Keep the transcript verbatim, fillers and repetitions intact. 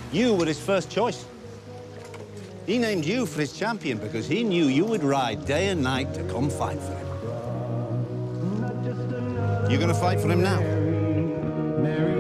You were his first choice. He named you for his champion because he knew you would ride day and night to come fight for him. You gonna fight for him now?